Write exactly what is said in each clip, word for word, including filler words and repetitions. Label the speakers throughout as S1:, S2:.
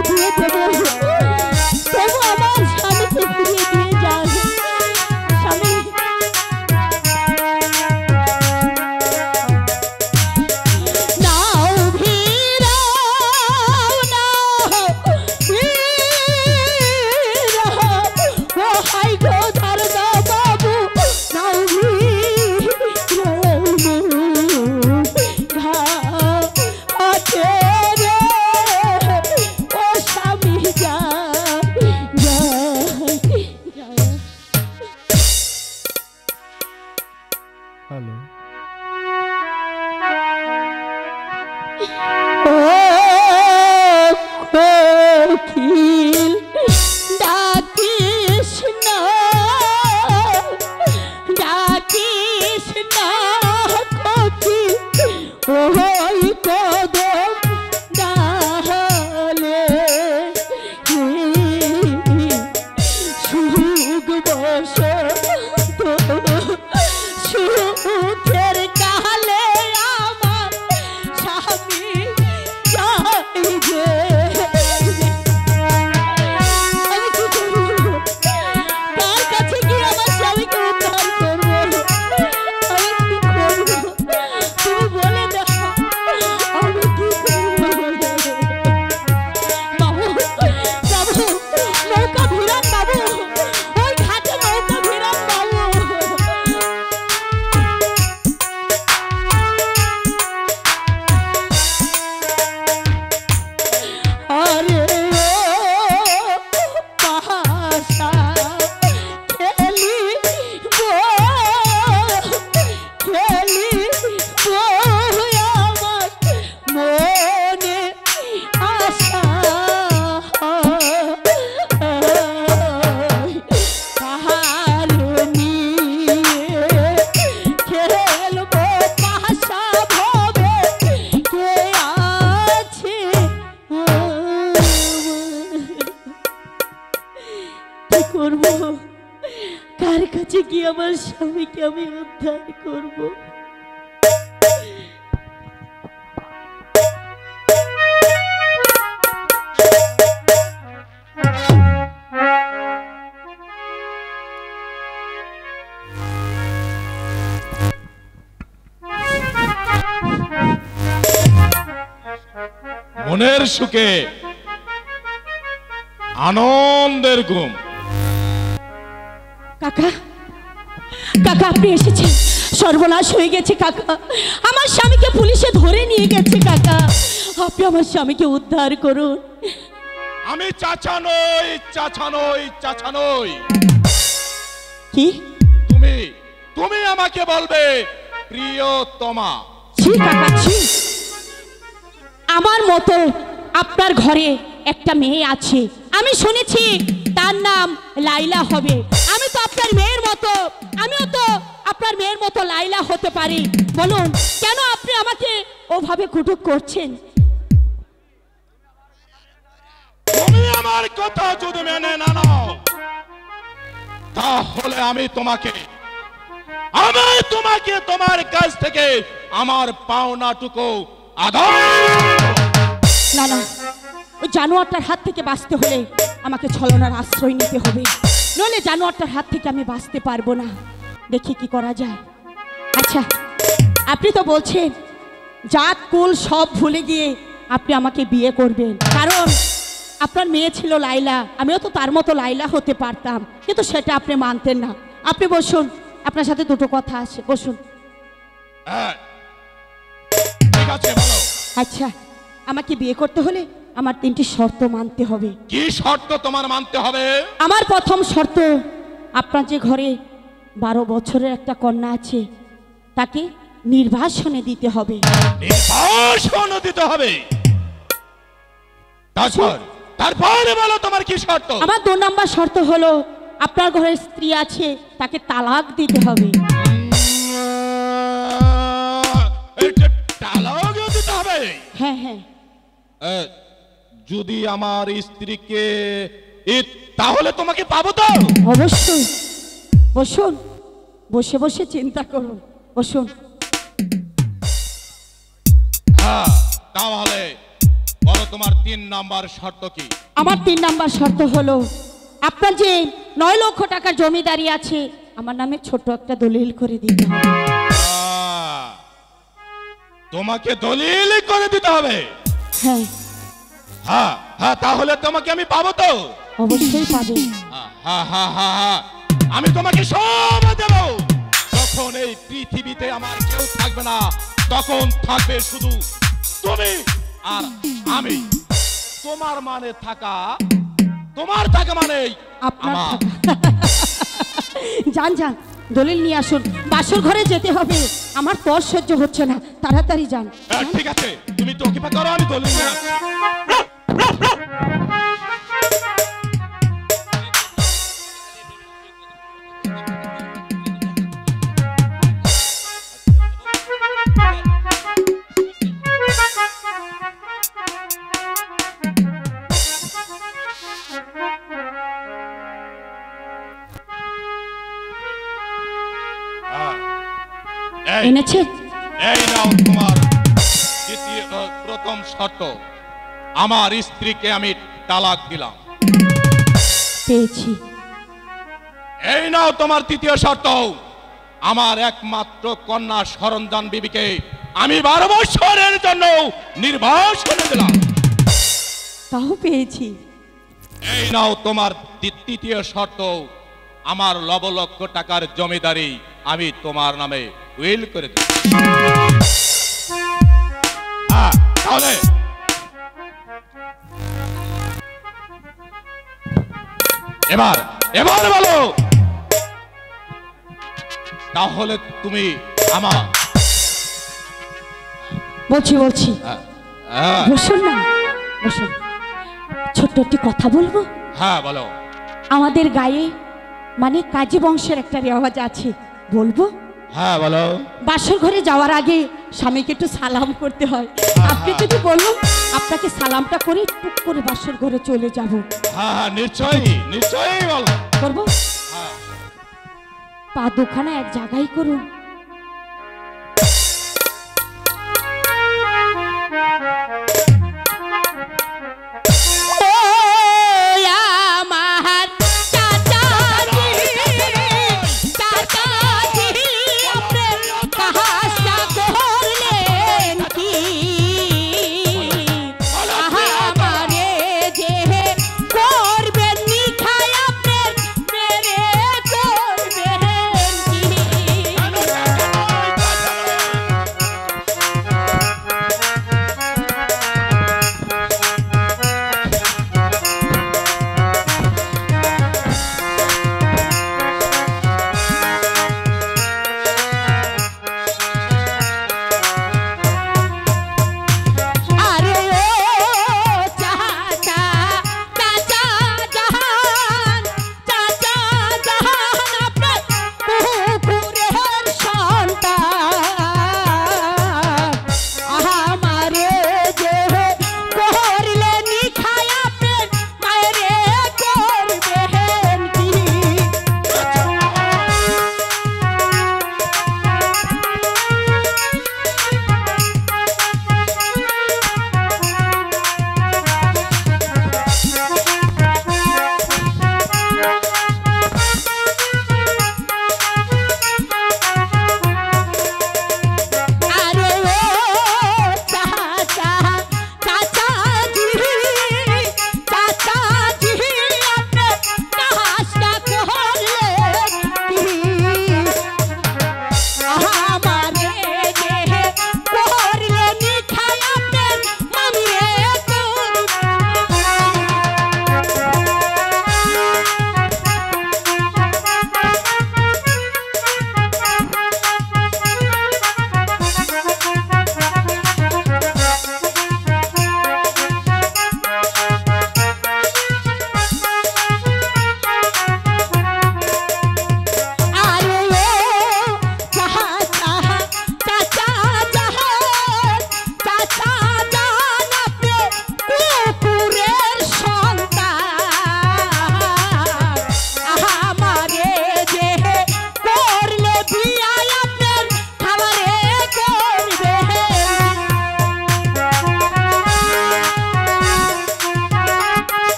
S1: দিয়ে দেবো, তবু আমার স্বামীকে ফিরিয়ে দিয়ে যান। স্বামী কার কাছে গিয়ে আমার স্বামীকে আমি উদ্ধার করব?
S2: মনের সুখে আনন্দের ঘুম।
S1: কাকা, কাকা আপনি এসেছেন, সর্বনাশ হয়ে গেছে কাকা, আমার স্বামীকে পুলিশে ধরে নিয়ে গেছে কাকা, আপনি আমার স্বামীকে উদ্ধার করুন।
S2: আমি চাচা নই, চাচা নই, চাচা নই।
S1: কি
S2: তুমি তুমি আমাকে বলবে প্রিয়তমা।
S1: ছি কাকা ছি, আমার মতো আপনার ঘরে একটা মেয়ে আছে, আমি শুনেছি তার নাম লাইলা হবে, আমি তো আপনার মেয়ের মতো, আমিও তো আপনার মেয়ের মতো লাইলা হতে পারি, বলুন কেন আপনি আমাকে ওভাবে কুটুক করছেন?
S2: তুমি আমার কথা যদি মেনে না নাও তাহলে আমি তোমাকে আমি তোমাকে তোমার কাছ থেকে আমার পাওনাটুকু আদায়।
S1: না না, ওই জানোয়ারটার হাত থেকে বাঁচতে হলে আমাকে ছলনার আশ্রয় নিতে হবে, নইলে জানোয়ারটার হাত থেকে আমি বাঁচতে পারবো না, দেখি কি করা যায়। আচ্ছা আপনি তো বলছেন জাত কুল সব ভুলে গিয়ে আপনি আমাকে বিয়ে করবেন, কারণ আপনার মেয়ে ছিল লাইলা, আমিও তো তার মতো লাইলা হতে পারতাম, কিন্তু সেটা আপনি মানতেন না। আপনি বসুন, আপনার সাথে দুটো কথা আছে, বসুন।
S2: ঠিক আছে বলো।
S1: আচ্ছা আমাকে বিয়ে করতে হলে আমার তিনটি শর্ত মানতে হবে।
S2: কি শর্ত তোমার মানতে হবে?
S1: আমার প্রথম শর্ত, আপনার যে ঘরে বারো বছরের একটা কন্যা আছে তাকে নির্বাসনে দিতে হবে।
S2: নির্বাসন দিতে হবে? তারপর তারপরে বলো তোমার কি শর্ত?
S1: আমার দু নম্বর শর্ত হলো আপনার ঘরে স্ত্রী আছে তাকে তালাক দিতে হবে।
S2: তালাক দিতে হবে?
S1: হ্যাঁ হ্যাঁ।
S2: যদি আমার স্ত্রীকে, তাহলে তোমাকে পাবো তো?
S1: অবশ্যই। বসুন, বসে বসে চিন্তা করুন, বসুন।
S2: হ্যাঁ তাহলে বলো তোমার তিন নাম্বার শর্ত কি?
S1: আমার তিন নাম্বার শর্ত হলো আপনার যে নয় লক্ষ টাকার জমিদারি আছে আমার নামে ছোট একটা দলিল করে দিতে হবে।
S2: আহ, তোমাকে দলিল করে দিতে হবে?
S1: হ্যাঁ
S2: হ্যাঁ হ্যাঁ, তাহলে তোমাকে আমি পাবো তো?
S1: অবশ্যই পাবে।
S2: হ্যাঁ হ্যাঁ হ্যাঁ হ্যাঁ, আমি তোমাকে সব দেব। যখন এই পৃথিবীতে আমার কেউ থাকবে না তখন থাকবে শুধু তুমি আর আমি। তোমার মানে থাকা, তোমার থাকা মানে
S1: আপনার
S2: আমার।
S1: যান যান দলিল নিয়ে আসুন, বাসর ঘরে যেতে হবে, আমার পর সহ্য হচ্ছে না, তাড়াতাড়ি যান।
S2: হ্যাঁ, ঠিক আছে, তুমি তো অকিপা করো, আমি দলিল নিয়ে আসছি। এই,
S1: এনেছে?
S2: এই নাও তোমার দ্বিতীয় প্রথম শর্ত, আমার স্ত্রীকে আমি তালাক দিলাম।
S1: পেয়েছি।
S2: এই নাও তোমার তৃতীয় শর্ত, আমার একমাত্র কন্যা সরঞ্জান বিবিকে আমি বারো বছরের জন্য নির্বাসনে দিলাম।
S1: তাও পেয়েছি।
S2: এই নাও তোমার তৃতীয় শর্ত, আমার লব লক্ষ টাকার জমিদারি আমি তোমার নামে উইল করে দিই। হ্যাঁ, তাহলে এবার এবার বলো, তাহলে তুমি আমার।
S1: বলছি বলছি
S2: হ্যাঁ
S1: বসুন না, বসুন। ছোট্ট একটি কথা বলবো।
S2: হ্যাঁ বলো।
S1: আমাদের গায়ে মানে কাজী বংশের একটা রেওয়াজ আছে, বলবো?
S2: হ্যাঁ বলো।
S1: বাসর ঘরে যাওয়ার আগে স্বামীকে একটু সালাম করতে হয়। আপনি যদি বলুন আপনাকে সালামটা করে টুক করে বাসর ঘরে চলে যাব।
S2: হ্যাঁ হ্যাঁ, নিশ্চয়ই নিশ্চয়ই বলো।
S1: করবো?
S2: হ্যাঁ।
S1: পা দুখানা এক জায়গায় করুন।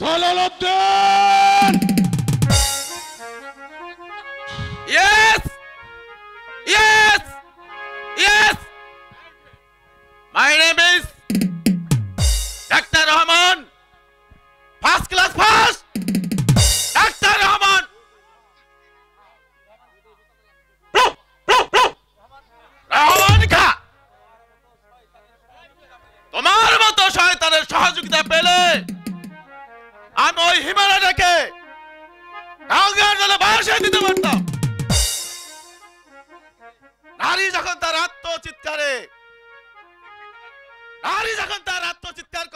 S2: Jalaluddin.
S3: Yes! Yes! Yes! My name is Doctor Rahman. First class first. Doctor Rahman. Rahman খা, তোমার মতো শয়তানের সহযোগিতা পেলে আমি ওই হিমালয়টাকে গঙ্গার জলে ভাসিয়ে দিতে পারতাম। নারী যখন তার আত্মচিৎকারে নারী যখন তার আত্মচিৎকার